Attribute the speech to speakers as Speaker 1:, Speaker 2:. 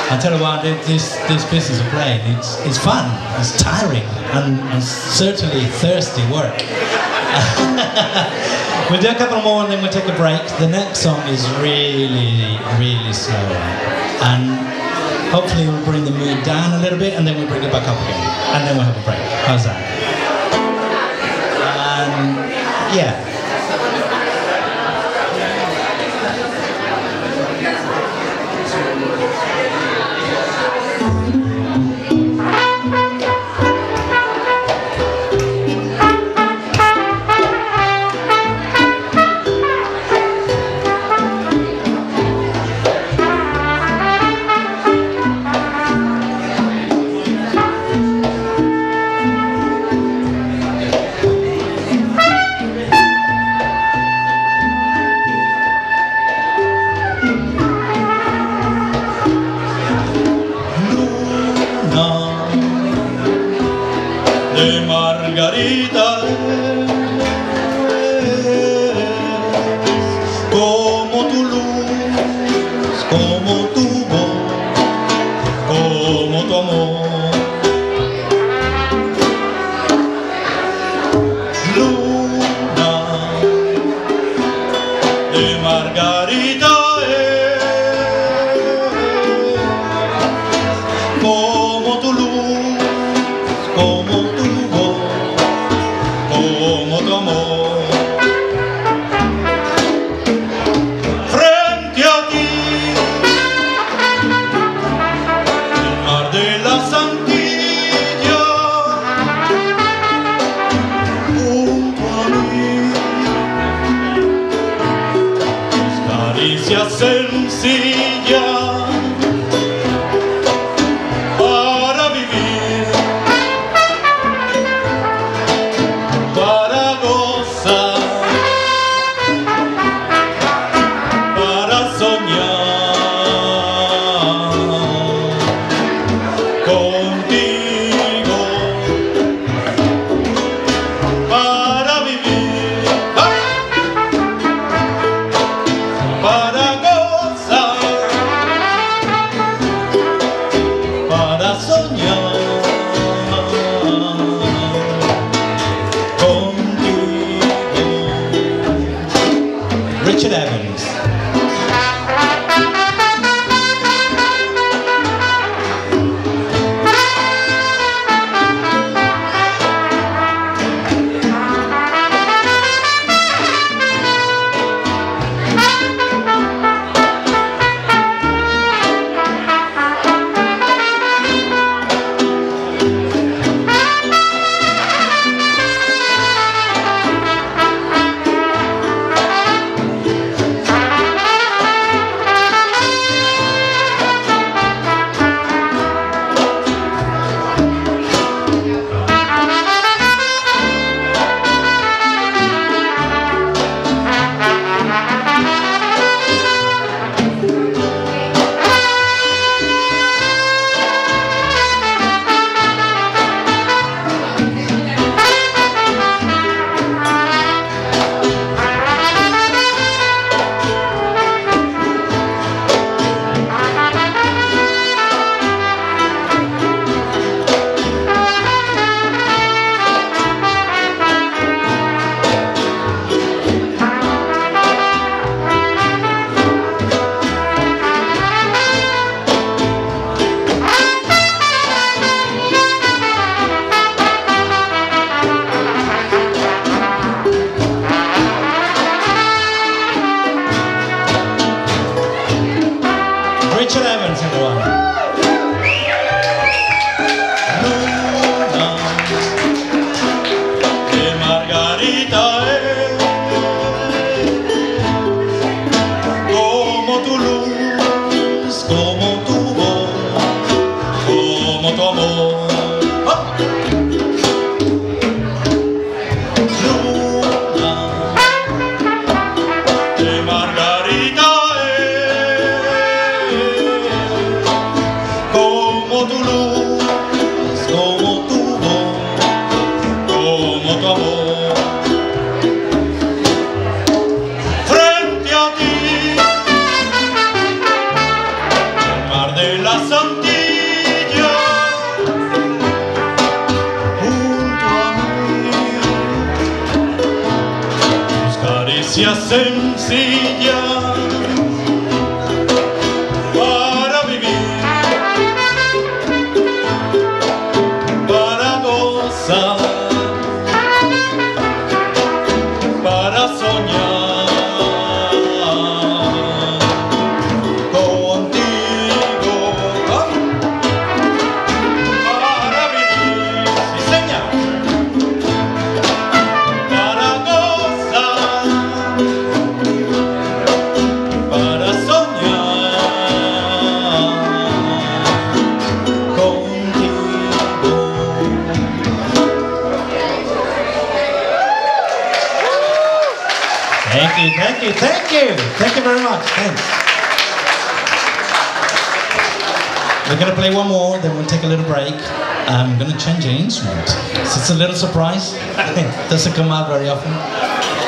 Speaker 1: I tell you what, this business of playing, it's fun, it's tiring, and certainly thirsty work. We'll do a couple more and then we'll take a break. The next song is really, really slow, and hopefully we'll bring the mood down a little bit, and then we'll bring it back up again, and then we'll have a break. How's that? Yeah.
Speaker 2: De Margarita como tu luz, como tu voz, como tu amor. Luna de Margarita como tu luz, como tu como tu amor. Frente a ti, el mar de las Antillas, junto a mí, tus caricias sencillas para vivir, para gozar, para soñar contigo, para vivir, para gozar, para soñar.
Speaker 1: Richard Evans. Richard Evans, everyone.
Speaker 2: Luna de Margarita como tu luz, como tu voz, como tu amor. Luna de Margarita como tu luz, como tu voz, como tu amor. Frente a ti, el mar de las caricias sencillas para vivir, para gozar, para soñar contigo, para vivir, sí señor, para gozar, para soñar contigo.
Speaker 1: Thank you, thank you, thank you. Thank you very much. Thanks. We're going to play one more, then we'll take a little break. I'm going to change the instrument. So it's a little surprise. Doesn't come out very often.